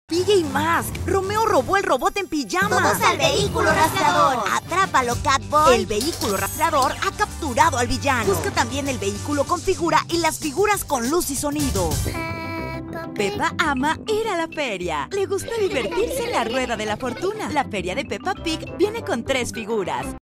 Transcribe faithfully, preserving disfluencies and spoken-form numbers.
Sigue y más. Romeo robó el robot en pijama. ¡Todos al vehículo rastreador! ¡Atrápalo, Catboy! El vehículo rastreador ha capturado al villano. Busca también el vehículo con figura y las figuras con luz y sonido. Peppa ama ir a la feria. Le gusta divertirse en la rueda de la fortuna. La feria de Peppa Pig viene con tres figuras.